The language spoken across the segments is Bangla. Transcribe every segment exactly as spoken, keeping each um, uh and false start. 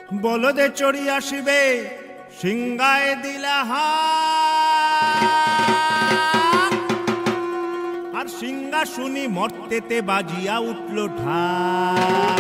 বলদে চড়ি আসিবে সিংহায় দিলা হাত, আর সিংহাসনী মর্তেতে বাজিয়া উঠল ঢাক।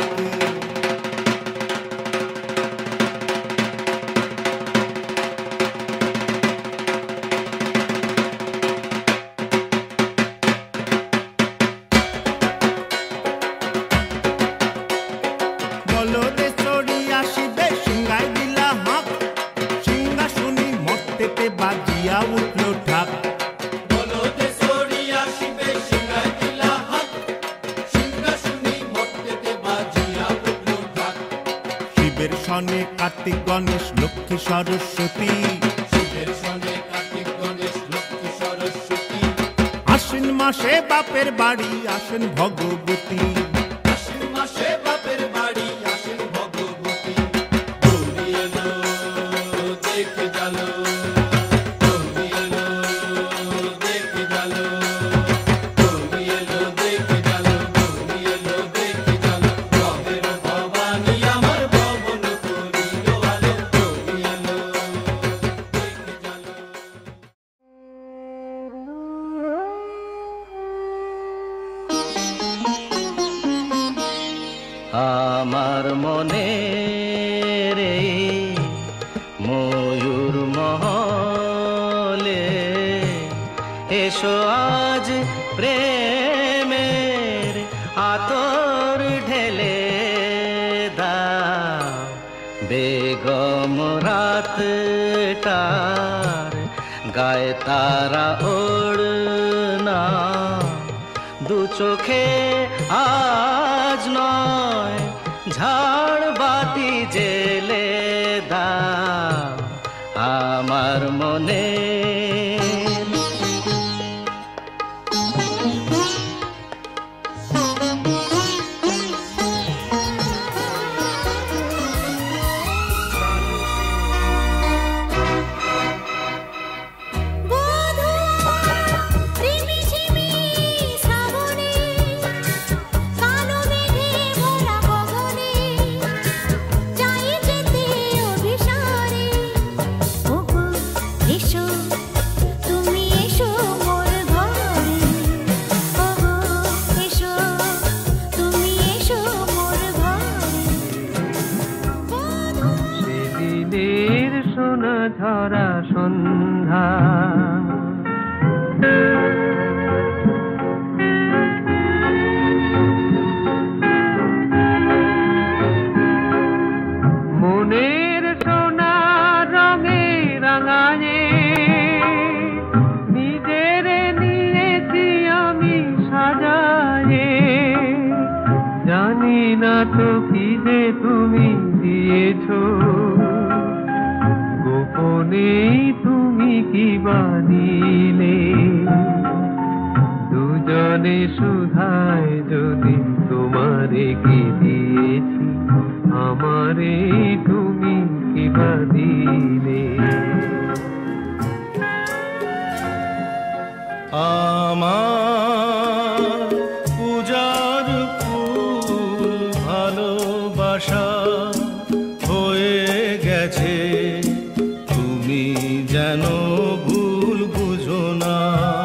বলদে চড়ি আসিবে সিংহায় দিলা হাত, সিংহাসনী মর্তেতে বাজিয়া উঠল ঢাক। বলদে চড়ি আসিবে সিংহায় দিলা হাত, সিংহাসনী মর্তেতে বাজিয়া উঠল ঢাক। শিবের সনে কার্তিক গণেশ লক্ষ্মী সরস্বতী, শিবের সনে কার্তিক গণেশ লক্ষ্মী সরস্বতী। আশ্বিন মাসে বাপের বাড়ি আসেন ভগবতী, আশ্বিন মাসে বাপের বাড়ি আসেন ভগবতী। গৌরী এলো দেখে গেলো, গৌরী এলো দেখে গেলো, গৌরী এলো দেখে গেলো, গৌরী এলো দেখে গেলো। ভবের ভবানী আমার ভবন করিল আলো, গৌরী এলো দেখে গেলো। আমার মনে রে ময়ূর মহলে এসো আজ প্রেমের আতর ঢেলে দাও, বেগম রাতটার গায়ে তারা ওড়না, দু চোখে আজ নয় ঝাড় বাতি জেলে দাও আমার মনে। ঝরা সন্ধ্যা মনের সোনা রঙে রাঙায়ে নিজের নিয়েছি আমি সাজায়ে, জানি না তো কি যে তুমি দিয়েছো, গোপনে তুমি কি বানিলে, দুজনে সুধায় যদি তোমারে কি দিয়েছি, আমারে তুমি কি বানিলে। আমার পূজার ফুল ভালোবাসা হয়ে গেছে, তুমি যেন ভুল বুঝো না।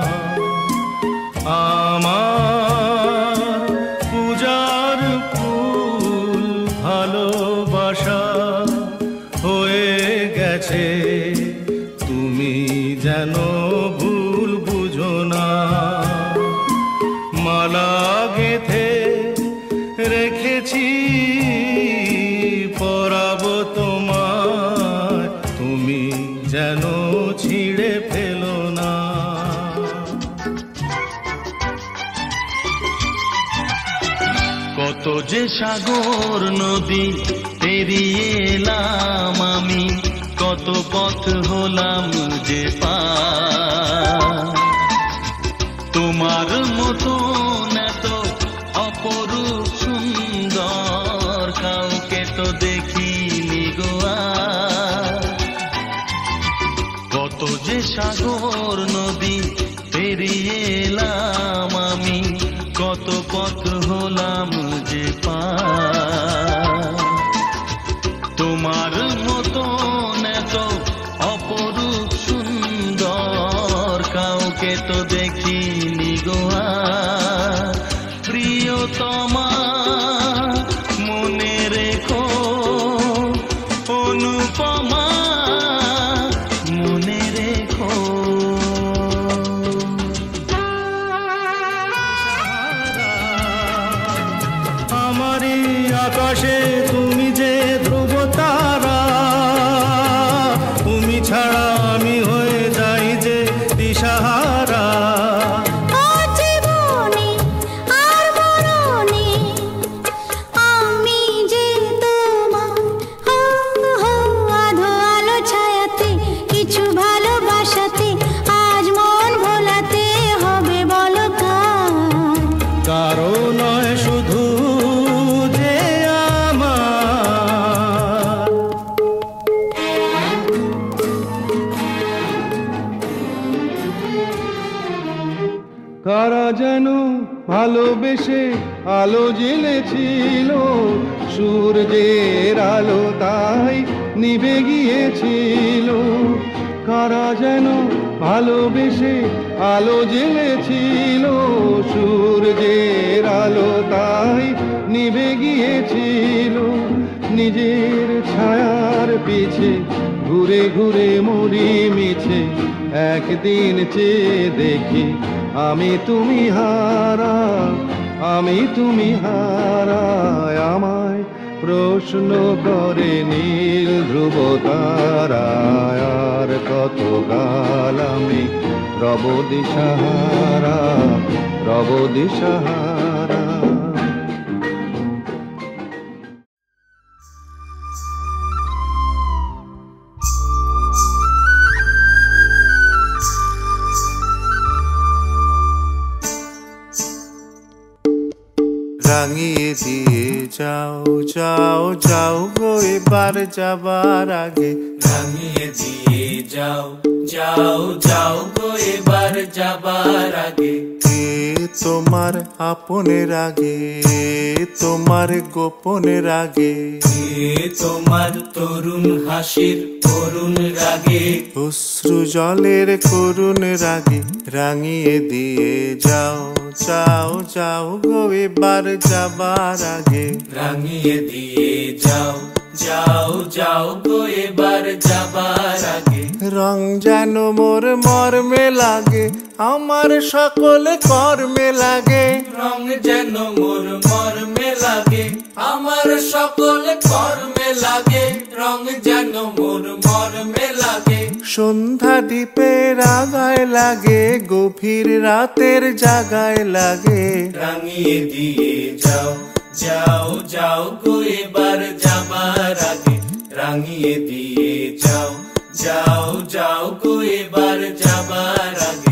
আমার পূজার ফুল ভালোবাসা হয়ে গেছে, তুমি যেন ভুল বুঝো না। মালা গেঁথে রেখেছি পরাবো তোমার, তুমি যেন ছিঁড়ে ফেলো না। কত যে সাগর নদী পেরিয়ে এলাম আমি, কত পথ হলাম যে পার, তোমার মতো এত অপরূপ সুন্দর কাউকে তো দেখিনি গো আর। কত যে সাগর নদী পেরিয়ে এলাম আমি, কত পথ হলাম যে পার, তোমার অনুপমা মনে রেখো, অনুপমা মনে রেখো। আমারই আকাশে তুমি যে ধ্রুব তারা, তুমি ছাড়া আমি হয়ে যাই যে দিশাহারা। কারো নয় শুধু যে আমার, কারা যেন ভালোবেসে আলো জ্বেলেছিল, সূর্যের আলো তাই নিভে গিয়েছিল। কারা যেন ভালোবেসে আলো জ্বেলেছিল, সূর্যের আলো তাই নিভে গিয়েছিল। নিজের ছায়ার পিছে ঘুরে ঘুরে মরি মিছে, একদিন চেয়ে দেখি আমি তুমি হারা, আমি তুমি হারা। আমায় প্রশ্ন করে নীল ধ্রুব তারায়, আর কত কাল আমি রব দিশাহারা, রব দিশাহারা। রাঙিয়ে দিয়ে যাও যাও যাও গো এবার যাবার আগে, রাঙিয়ে দিয়ে যাও যাও যাও গো এবার যাবার আগে। কে তোমার আপনের আগে, তোমার গোপনের আগে, কে তোমার তরুণ হাসির করুণ রাগে, অশ্রু জলের করুণ রাগে। রাঙিয়ে দিয়ে যাও যাও যাও গো এবার যাবার আগে, রাঙিয়ে দিয়ে যাও যাও যাও গো এবার যাবার আগে। রং যেন মোর মর্মে লাগে, আমার সকল কর্মে লাগে। রং যেন মোর মর্মে লাগে, আমার সকল কর্মে লাগে। রং যেন মোর মর্মে লাগে। সন্ধ্যা দ্বীপের আগায় লাগে, গভীর রাতের জাগায় লাগে। রাঙিয়ে দিয়ে যাও যাও যাও গো এবার যাবার আগে, রাঙিয়ে দিয়ে যাও যাও যাও গো এবার যাবার আগে।